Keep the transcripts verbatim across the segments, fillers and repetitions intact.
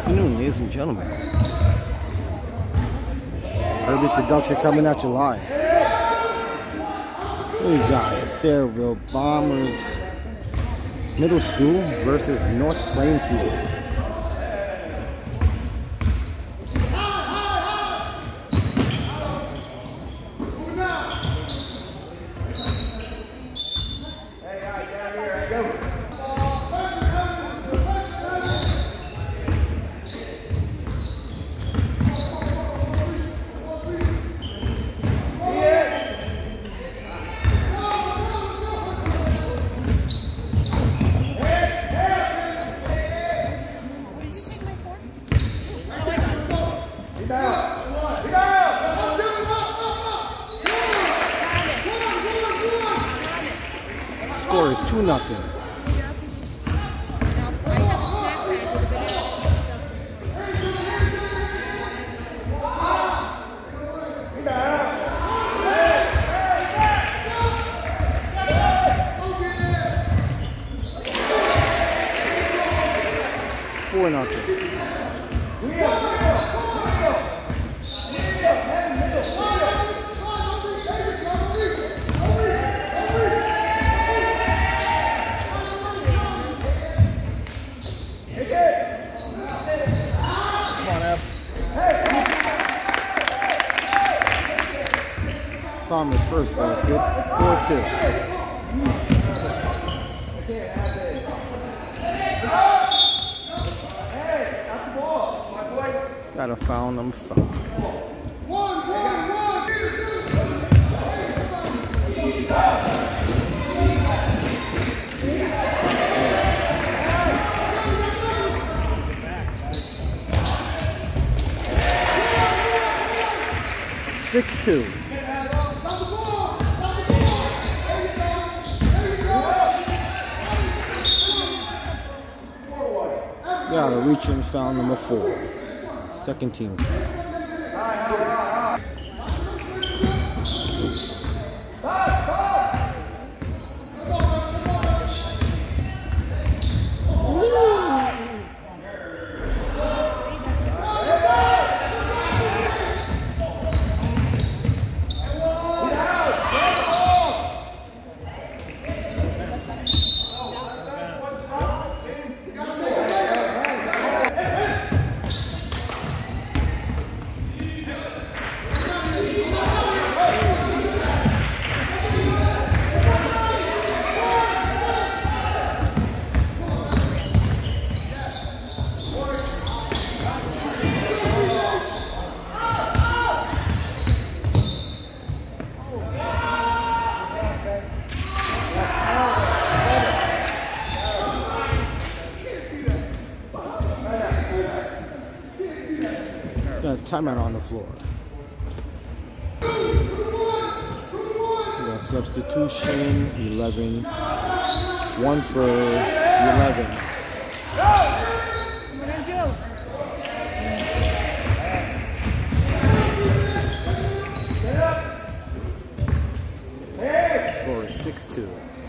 afternoon, ladies and gentlemen. Herbie Production coming at you live. We got Sayreville Bombers Middle School versus North Plainfield. Score is two nothing. Four nothing. Bombers first basket, four two. Got a foul, number five. six two. Got a reach and foul, number four. Second team foul. Got a timeout on the floor. We got substitution, eleven. One for eleven. Score is six two.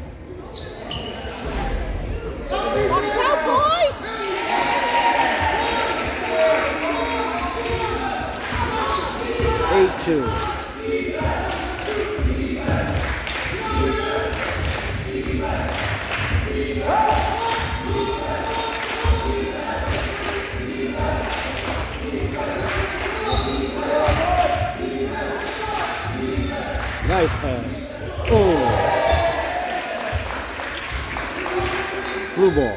eight two. Nice pass. Oh. Blue ball.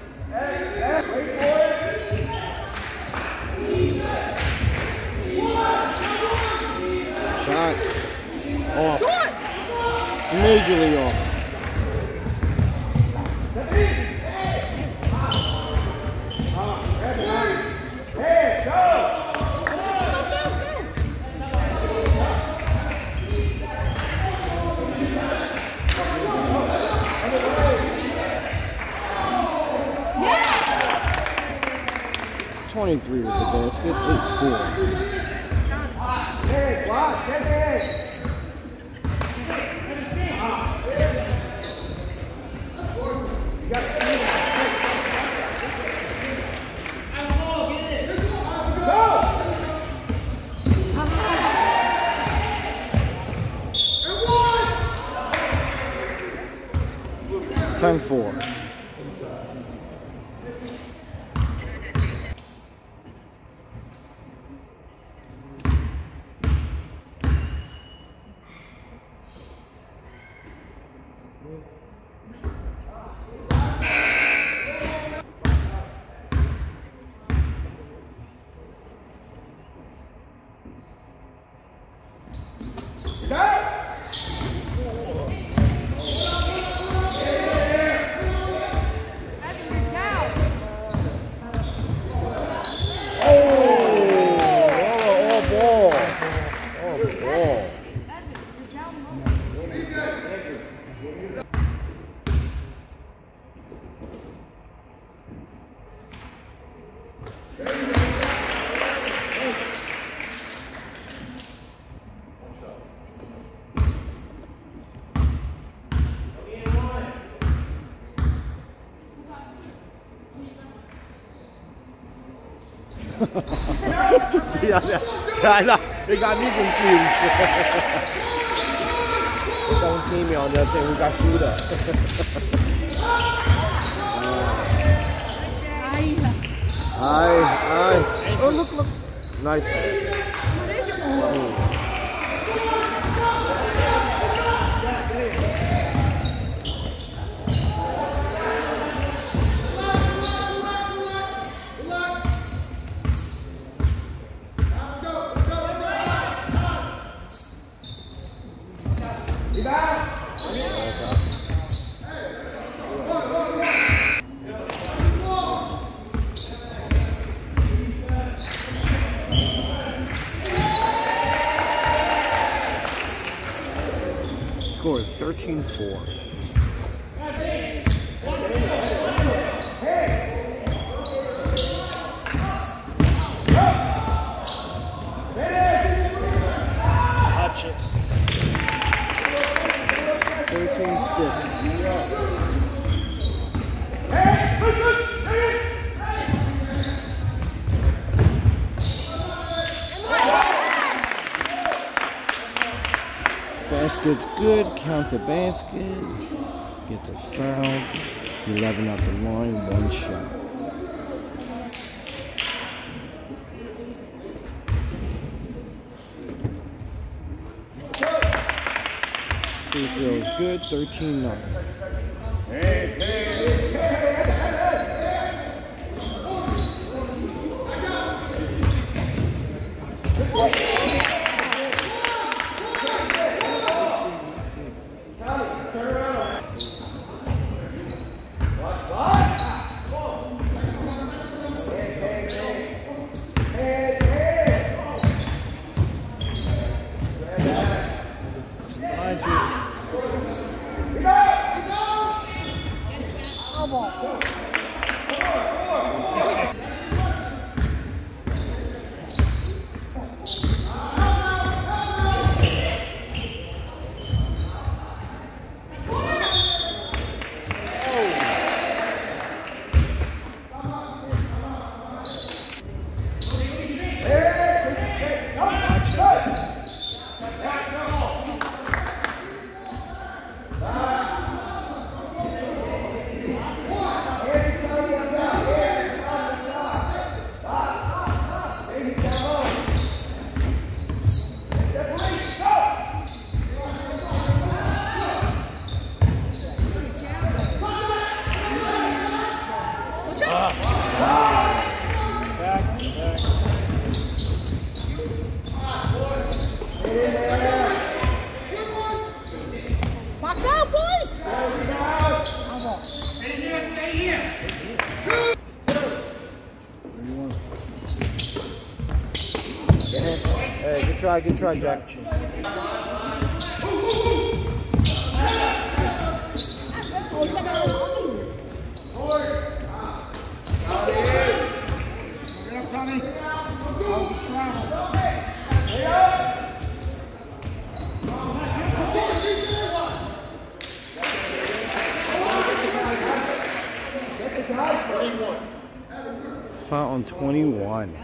Shot off. Majorly off. twenty-three with the basket, eight four. nine four. yeah, yeah, I know. They got me confused. There's one female on the other thing. We got shooter. Aye, aye. Oh, look, look. Nice pass. Mm. Score is thirteen four. Touch it. thirteen six. Basket's good. Count the basket. Gets a foul. eleven up the line. One shot. Free throw is good. thirteen nine. Hey, hey. Hey, good try, good try, Jack. Foul on twenty-one.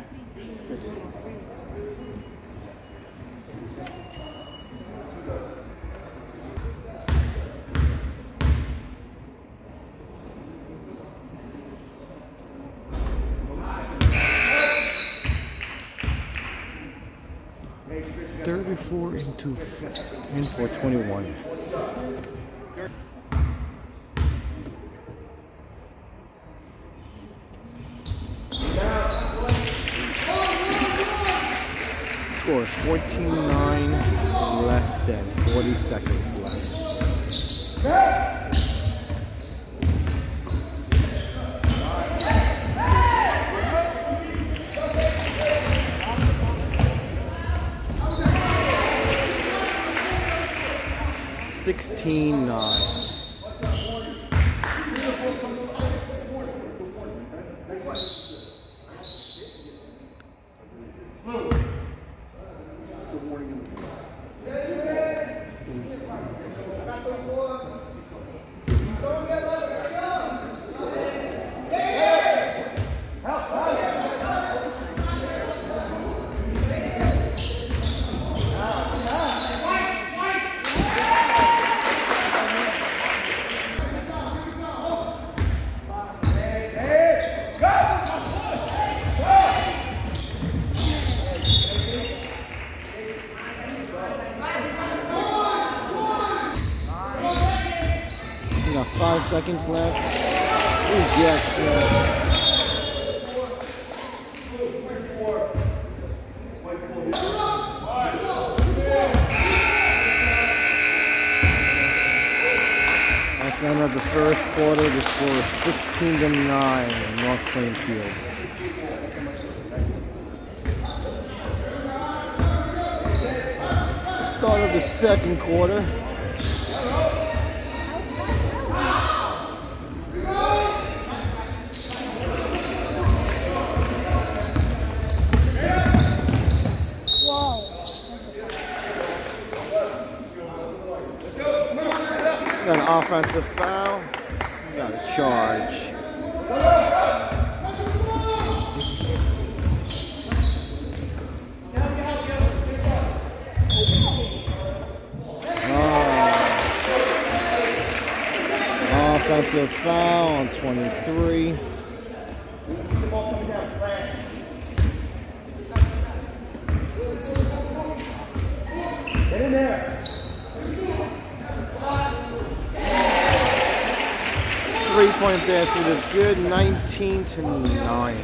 thirty-four into in for twenty-one. Score is fourteen nine, less than forty seconds left. sixteen nine. Five seconds left. Rejection. That's the end of the first quarter. The score is sixteen to nine, North Plainfield. Start of the second quarter. Got an offensive foul. Got a charge. Oh. Offensive foul on twenty-three. Get in there. Three-point basket is good, nineteen to nine.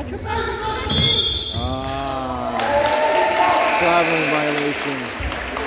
Ah, traveling violation.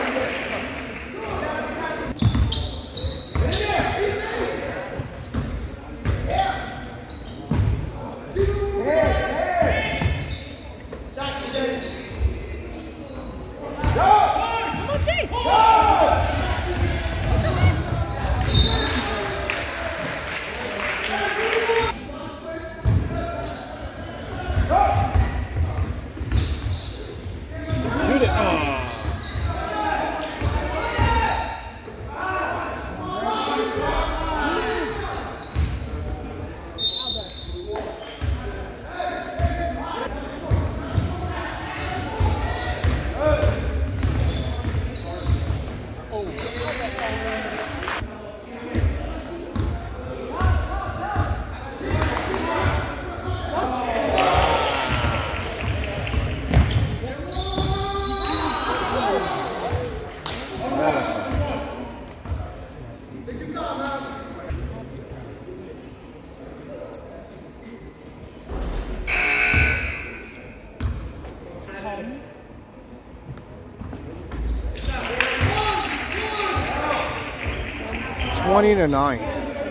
Twenty to nine.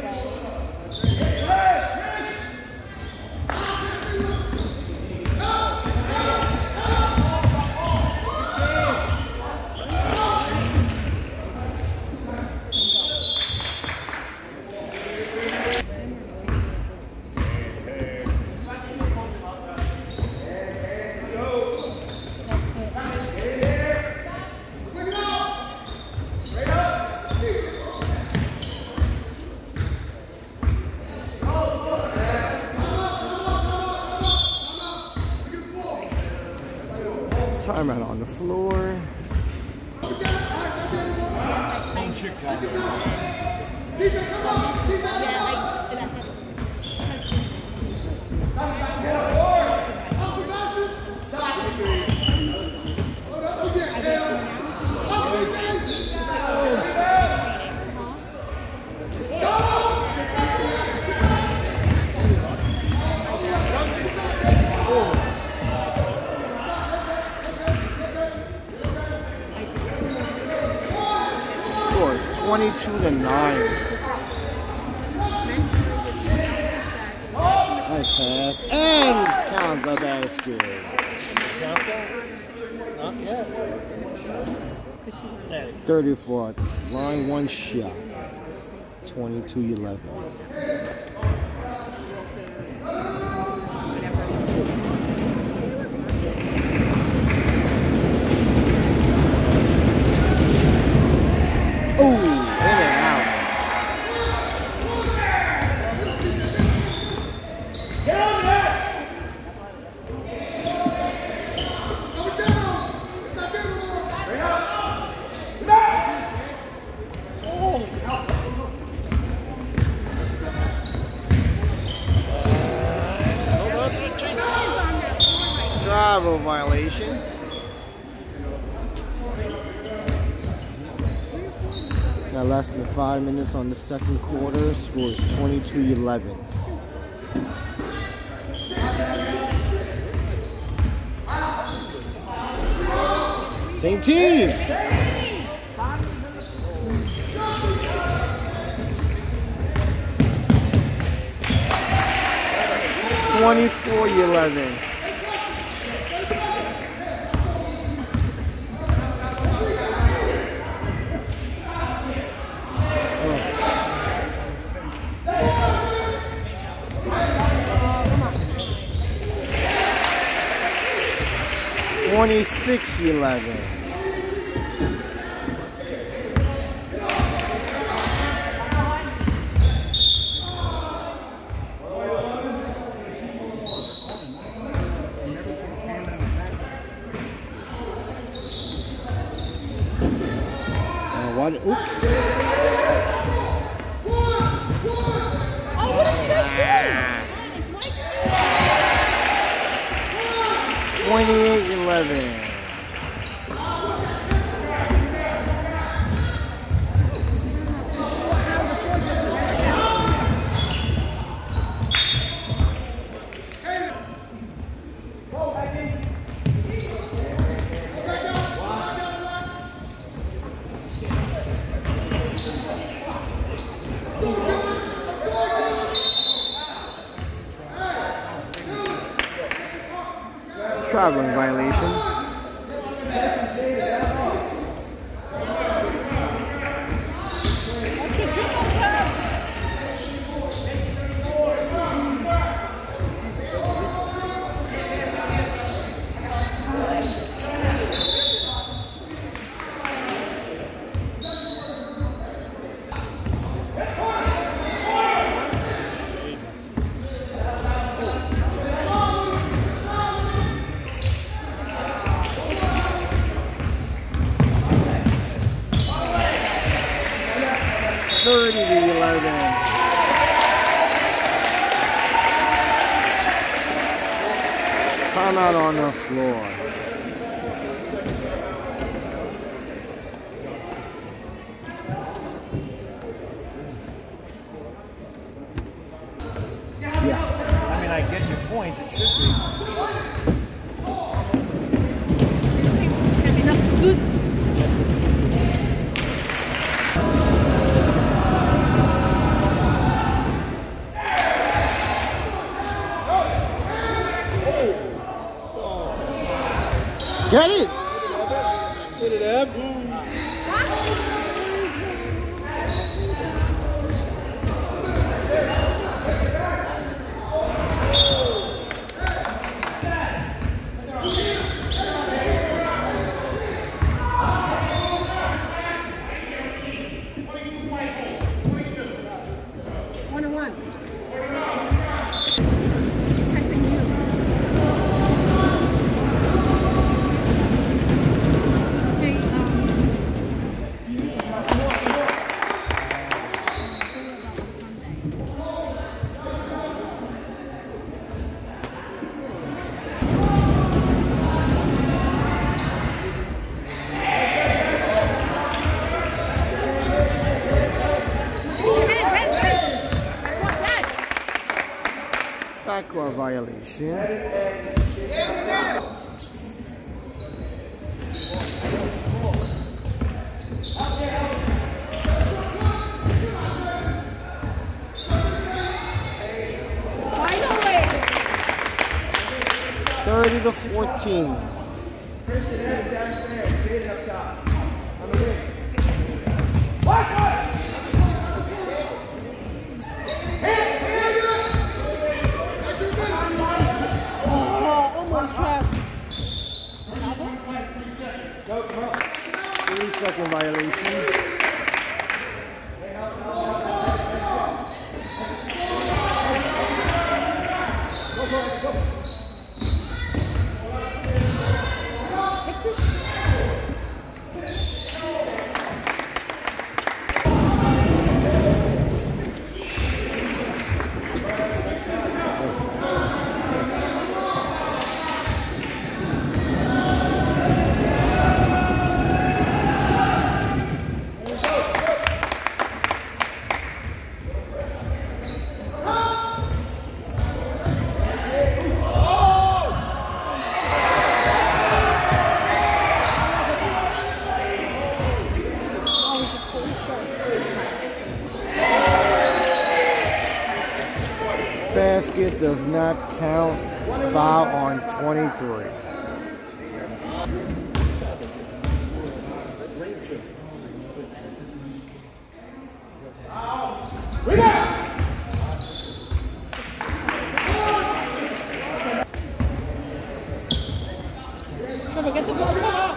Timeout on the floor. Yeah, like, twenty-two to nine. Nice pass. And count the basket. Count that? Not yet. thirty-four. Line one shot. twenty-two eleven. Oh, in and out. Travel violation. Now less than five minutes on the second quarter. Score is twenty-two eleven. Same team. twenty-four eleven. twenty-six eleven. Uh, what? Oops. twenty-eight eleven. Traveling violation. thirty to eleven. Timeout on the floor. Yeah. I mean, I get your point. It should be. Have enough good. Get it! Get it up. One on one. He's texting you. Say, um, do you need about Sunday? Backcourt violation. thirty to fourteen. Oh, almost trapped. Three second violation. Basket does not count. Foul on twenty-three. Trevor, get the ball, Trevor.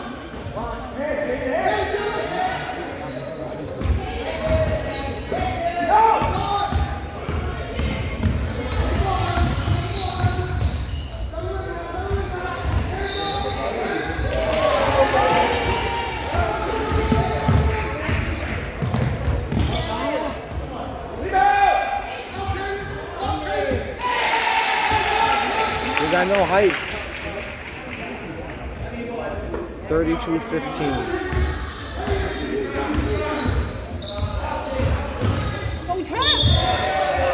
We got no height. thirty-two fifteen. Go, Trevor.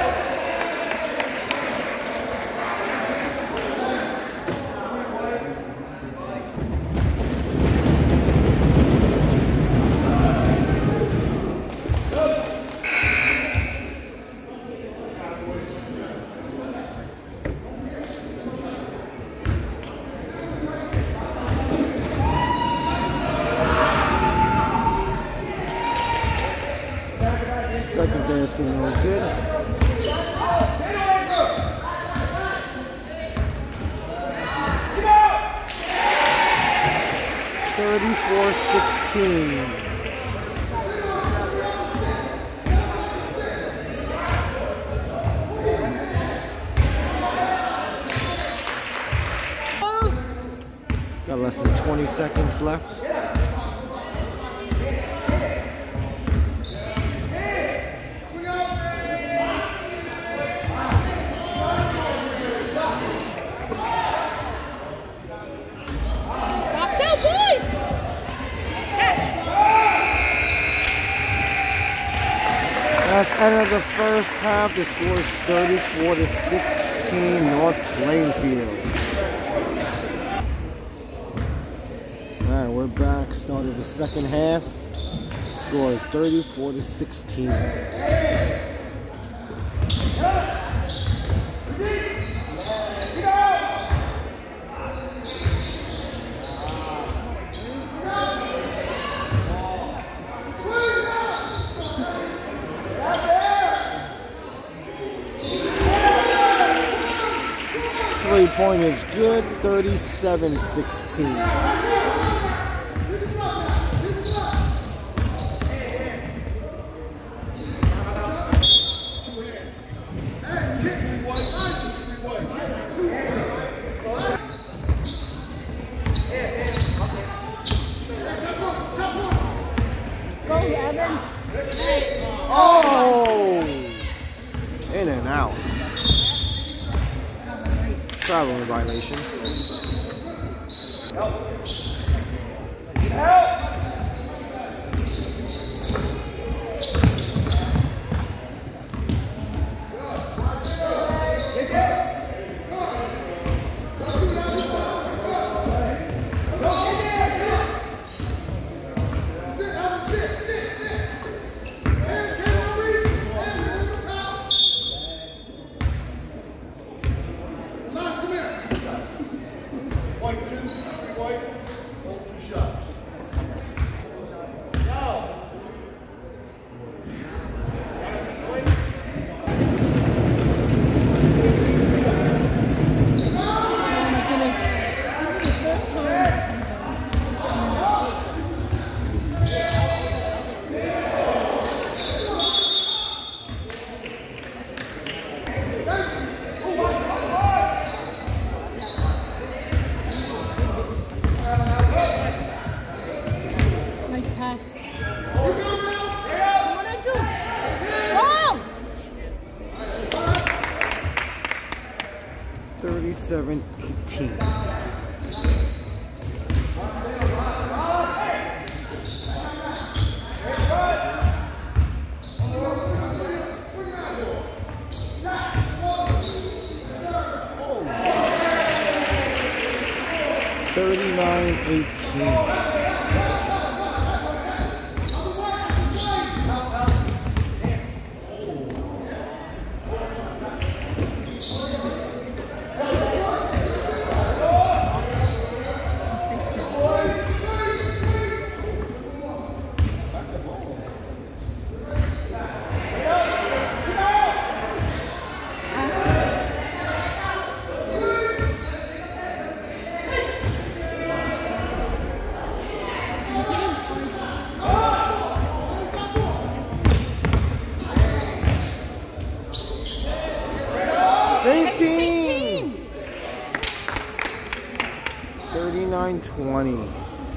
Second basket, no good. thirty-four sixteen. Got less than twenty seconds left. That's end of the first half. The score is thirty-four to sixteen, North Plainfield. All right, we're back. Started the second half. Score is thirty-four to sixteen. Three-point is good, thirty-seven sixteen. Oh! In and out. Traveling violation. twenty-seven eighteen. thirty-nine eighteen. Same team. thirty-nine twenty.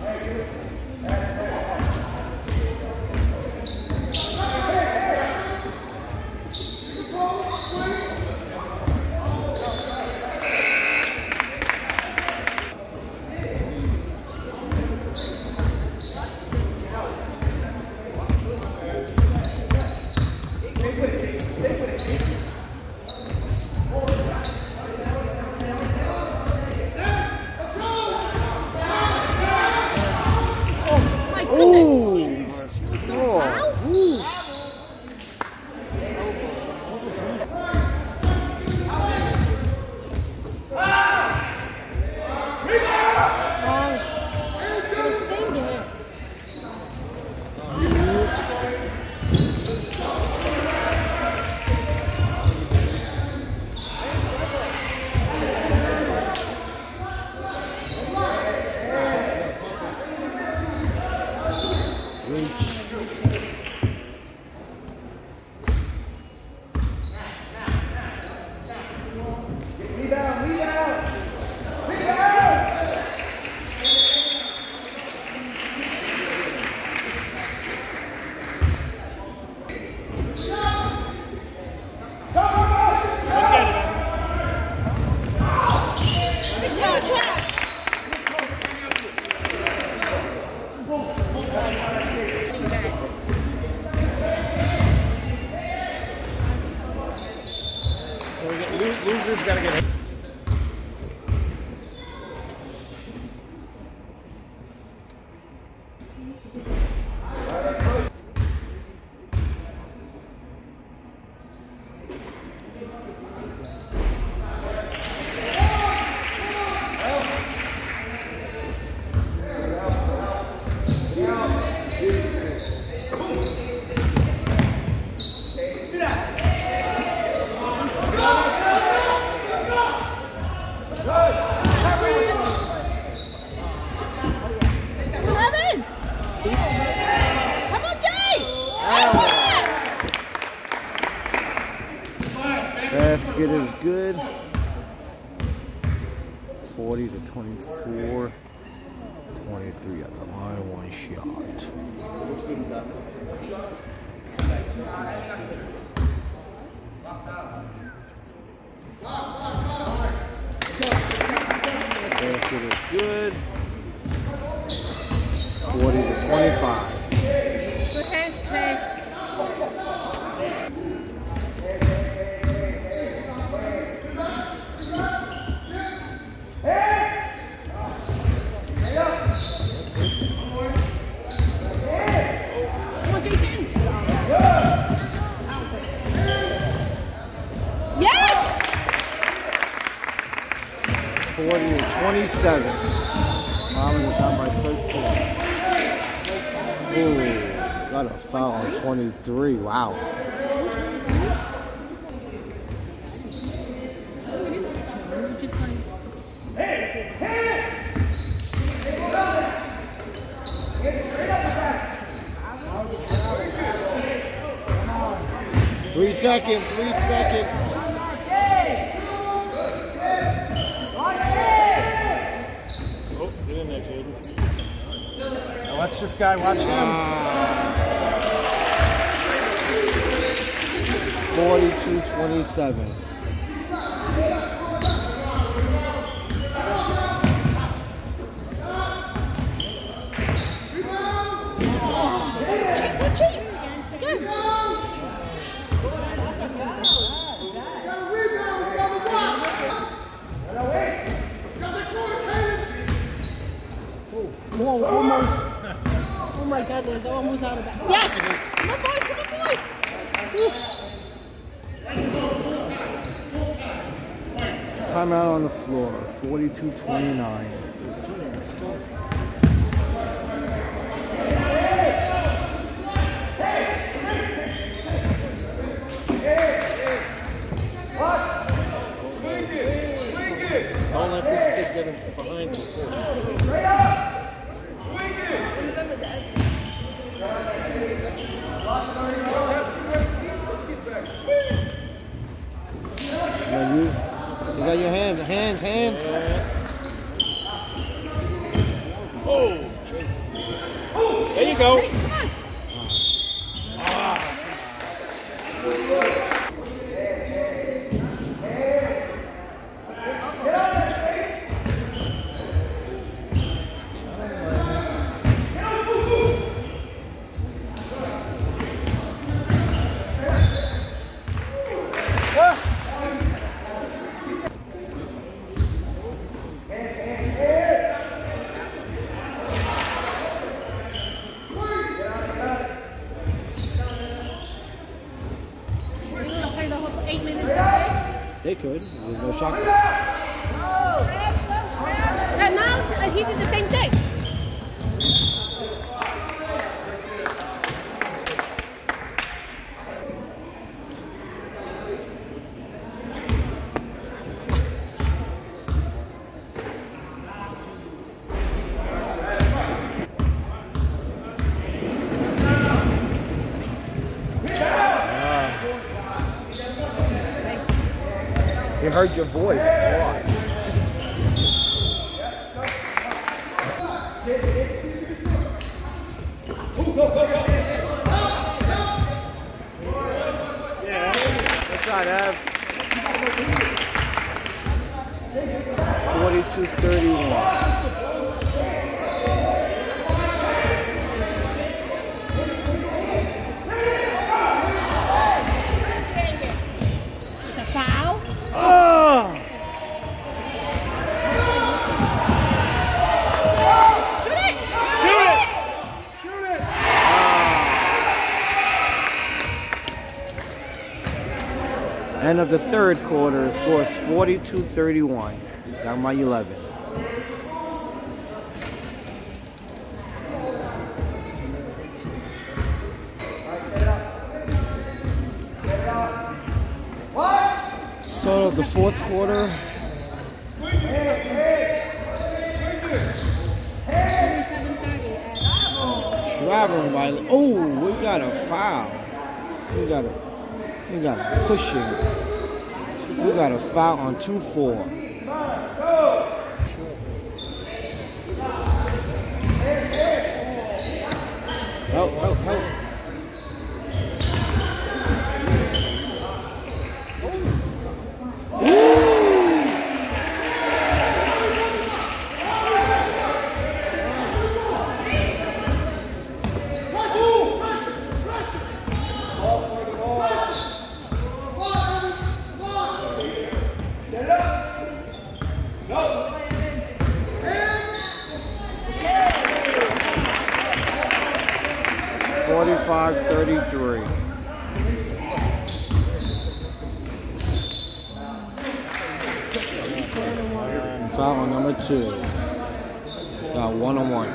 Losers gotta get hit. Basket is good. forty to twenty-four. twenty-three at the line, one shot. Basket is good. forty to twenty-five. Good hands, Chase. forty to twenty-seven. Mamas are down by thirteen. Ooh, got a foul on twenty-three. Wow. Three second, three second. Now watch this guy, watch him. forty-two twenty-seven. Eduardo is almost out of that. Yes! Come on, boys, come on, boys! Timeout on the floor, forty-two twenty-nine. Don't let this kid get him behind you, too. Yeah, you, you got your hands, hands, hands. Oh! There you go. Come on! They could. There's no shot. And now uh, he did the same thing. They heard your voice. That's why. Yeah, that's right, Ev. forty-two thirty-one. It's a foul. Oh! Shoot it! Shoot it! Shoot it! End of the third quarter, the score is forty-two thirty-one. Down by eleven. Start of the fourth quarter. Traveling by. Oh, we got a foul. We got a. We got a pushing. We got a foul on two four. Help! Help! Help! forty-five thirty-three. Foul on number two. Got one on one.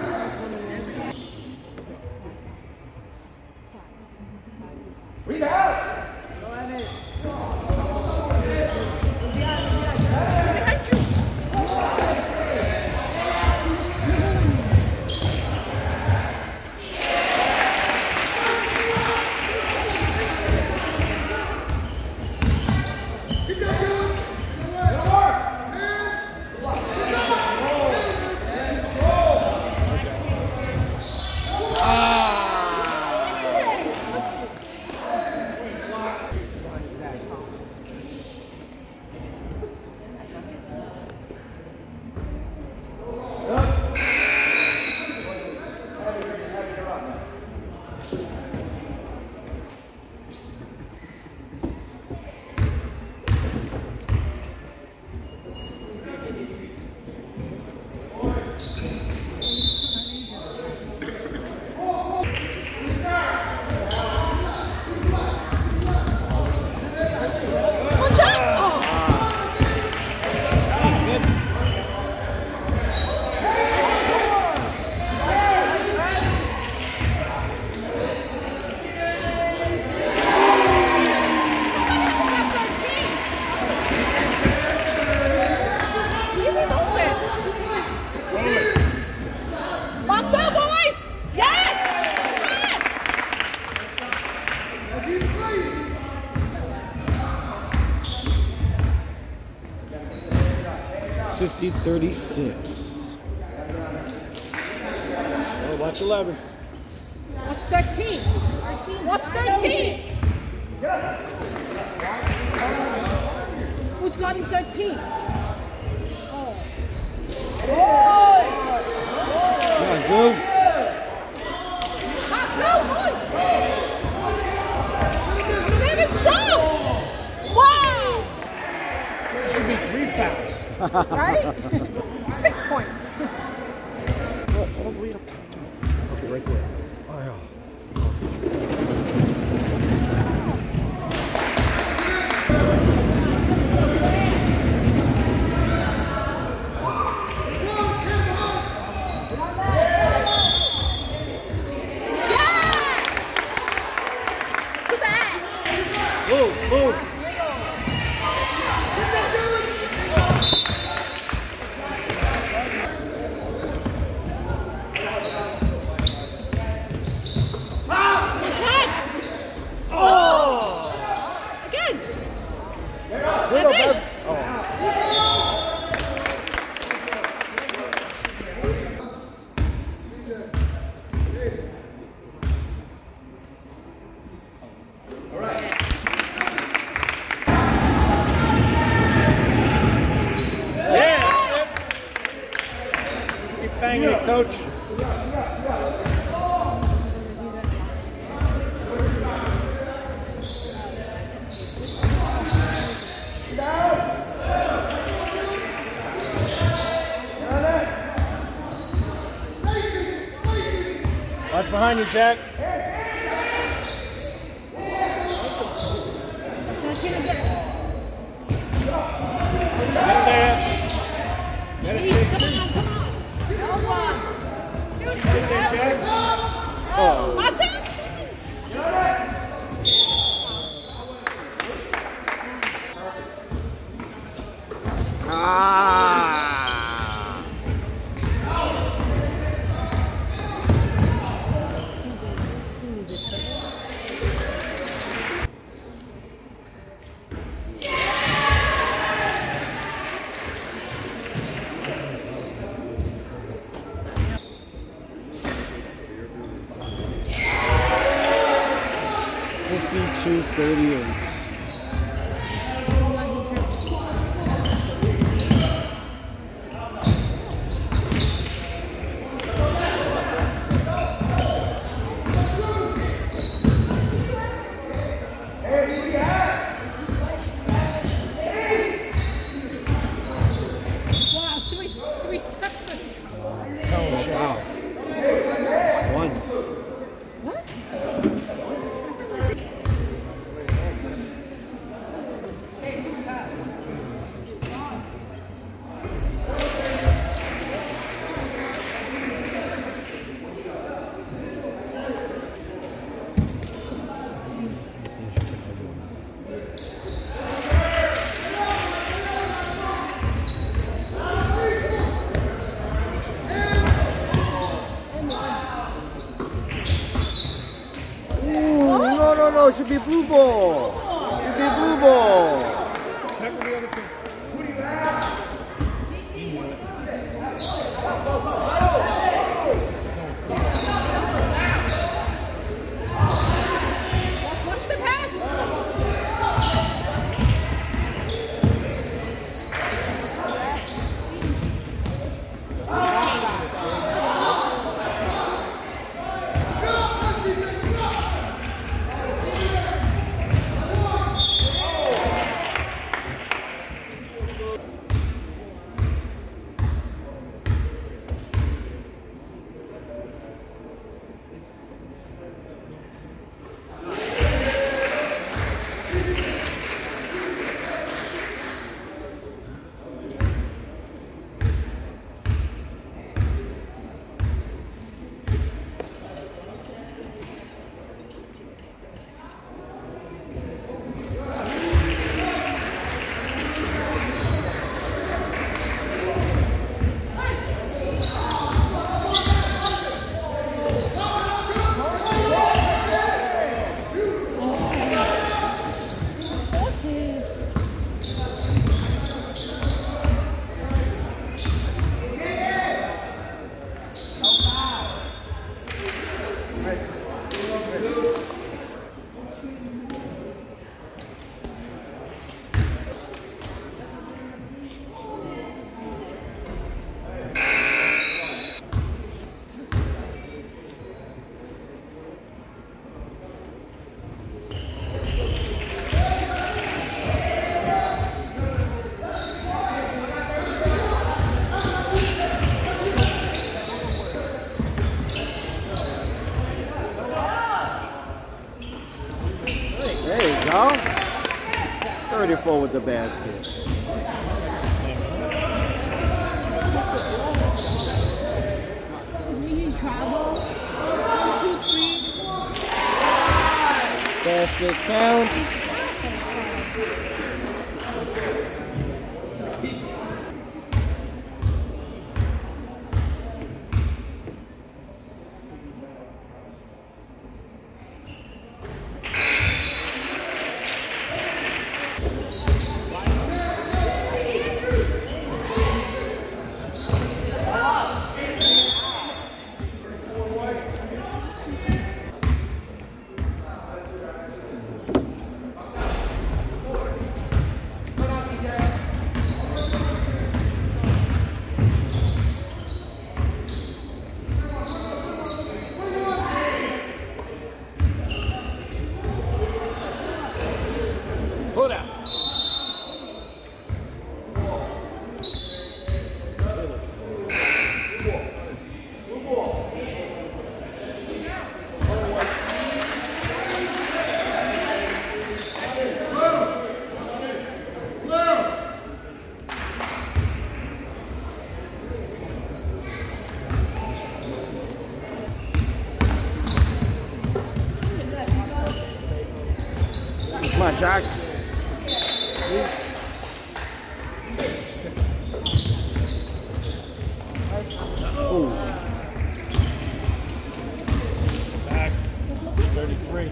ten. Box out, boys! Yes! fifty thirty-six. Oh, watch eleven. Watch thirteen. Watch thirteen. Who's guarding thirteen? Oh. Come on, Drew. Box out, boys! David Shaw! Wow! There should be three fouls. Right? Six points. All, all the way up. Okay, right there. Oh, Too bad. move, move. Again. Sit up, Bev. Oh. Yeah, that's it. Keep banging it, coach. Watch behind you, Jack. Get there. Get it, Jack. Get there, Jack. Oh. Box out. Ah. fifty-two thirty-eight. Wow, three, three steps. Wow. One. What? Ooh, no, no, no. It should be blue ball. It should be blue ball. Check with the other team. What's the pass? ball with the basket. You travel. Two, three. Basket counts. Put out. Come on, Jack. Ooh. Back. thirty-three.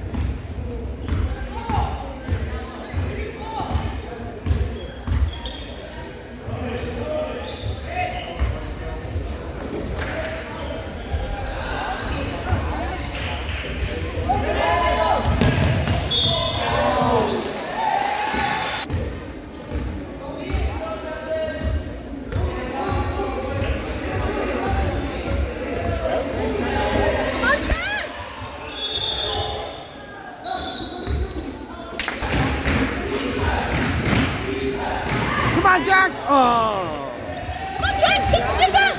Come on, Jack! Oh! Come on, Jack, get, get back!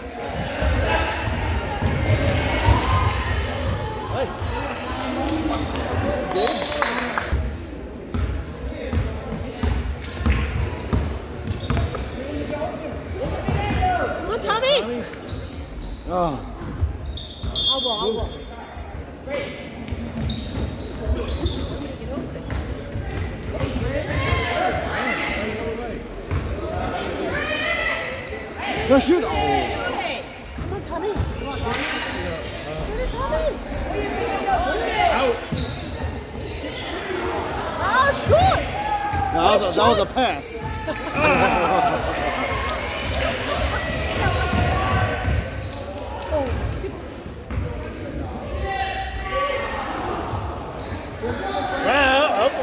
Nice. Good. Come on, Tommy! Oh. Elbow, elbow. No, shoot! Oh. Hey, come on, Tommy. Come on, Tommy. Shoot it, Tommy. Out. Ah, short. No, that, was a, that was a pass. Well, up.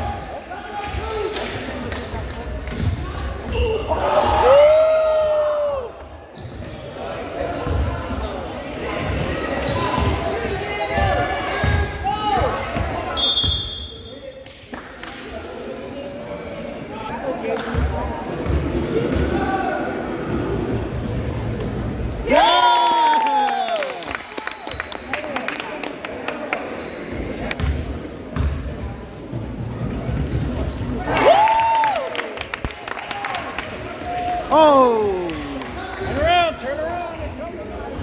Oh! Turn around, turn around. They're coming.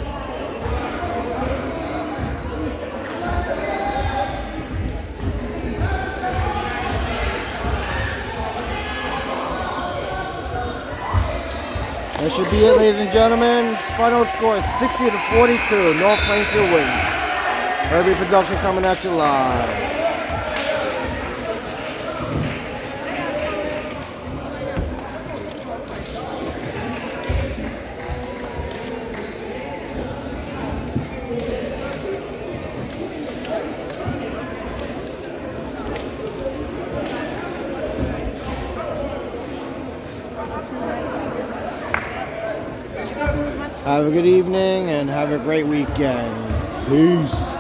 That should be it, ladies and gentlemen. Final score is sixty to forty-two. North Plainfield wins. Herbie Production coming at you live. Have a good evening and have a great weekend. Peace.